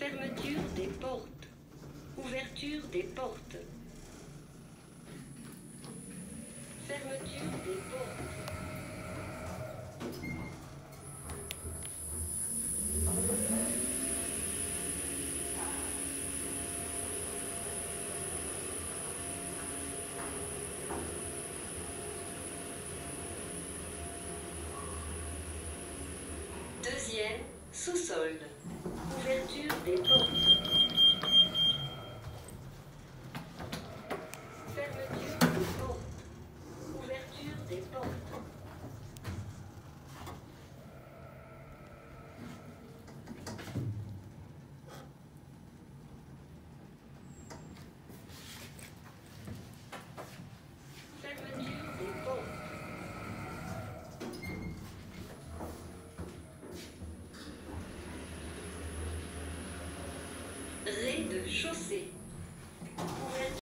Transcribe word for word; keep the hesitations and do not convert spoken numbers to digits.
Fermeture des portes. Ouverture des portes. Fermeture des portes. Deuxième sous-sol. Ouverture des portes. Fermeture des portes. Ouverture des portes. Fermeture des portes. Rez-de-chaussée.